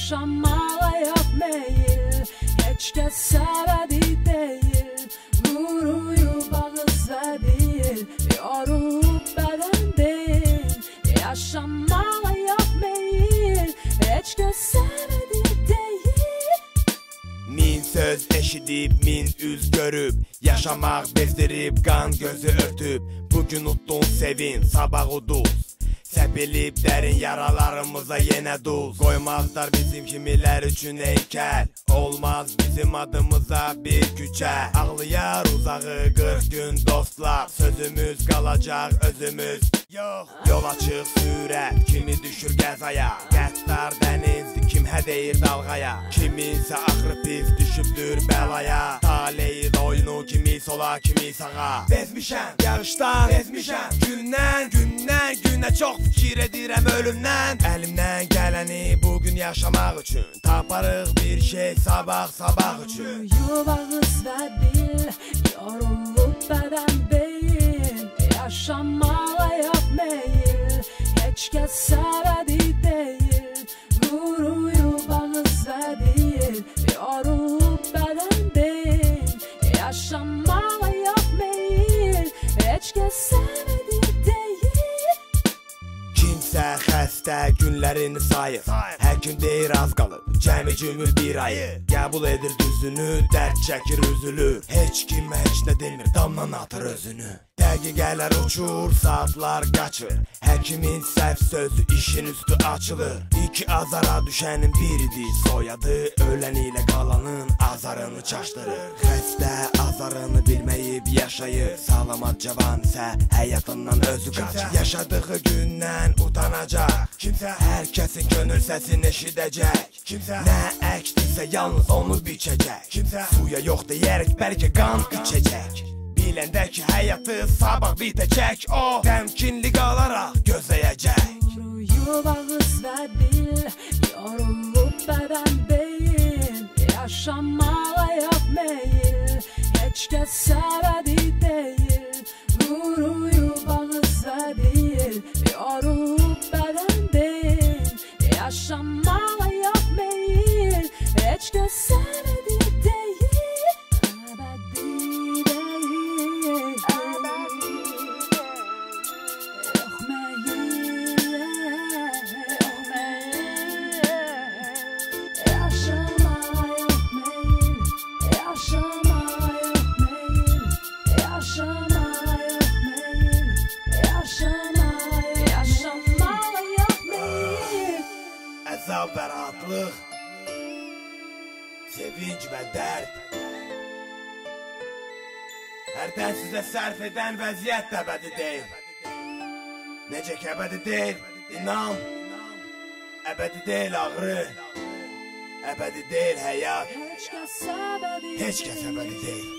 Yaşamaya meyil, heç kəs səbəbi deyil. Quruyub ağız və deyil, yorulub bədən deyil. Yaşamaya meyil, heç kəs səbəbi deyil. Min söz eşidib, min üz görüb, yaşamaq bezdirib, qan gözü örtüb. Bugün utdun sevin, sabah uduz, səpilib dərin yaralarımıza yenə duz. Qoymazlar bizim kimilər üçün heykəl, olmaz bizim adımıza bir küçə. Ağlayar uzağı 40 gün dostlar, sözümüz qalacaq özümüz. Yol açıq sürət, kimi düşür qəzaya, qəddar dənizdir, kim hə deyir dalğaya. Kiminsə axırı pis düşübdür bəlaya, taleyin oyunu kimi sola, kimi sağa. Bezmişəm, yağışdan bezmişəm, gündən günə çox fikir edirəm ölümdən. Əlimdən gələni bugün yaşamaq üçün, taparıq bir şey sabah üçün. Quruyub ağız və dil, yorulub bədən deyil. Yaşamaya meyil, heç kəs səbəbi deyil. Quruyub ağız və dil, yorulub bədən deyil. Yaşamaya meyil, heç kəs səbəbi deyil. Kimsə xəstə günlərini sayır, həkim deyir az qalıb, cəmi cümür bir ayı. Qəbul edir düzünü, dərd çəkir üzülür, heç kim heç nə demir, damdan atır özünü. Dəqiqələr uçur, saatlar qaçır, həkimin səhv sözü işin üstü açılır. İki azara düşənin biridir soyadı, ölən ilə qalanın azarını çaşdırır. Xəstə azarını bilməyib yaşayır, salamat cavan isə həyatından özü qaçır. Yaşadığı gündən utanacaq, kimsə hər kəsin könül səsini eşidəcək. Kimsə nə əkdirsə yalnız onu biçəcək. Kimsə suya yox deyərək bəlkə qan içəcək. Biləndə ki həyatı sabah bitəcək, o təmkinli qalaraq gözləyəcək. Quruyub ağız və dil, yorulub bədən deyil. Yaşamaya meyil, heç kəs səbəbi deyil. Quruyub ağız və dil, yorulub bədən deyil. Yaşamaya meyil, heç kəs səbəbi deyil. Əzab və rahatlıq, sevinc və dərd, hərdən sizə sərf edən vəziyyət də əbədi deyil. Necə ki əbədi deyil, inan, əbədi deyil ağrı, əbədi deyil həyat, heç kəs əbədi deyil.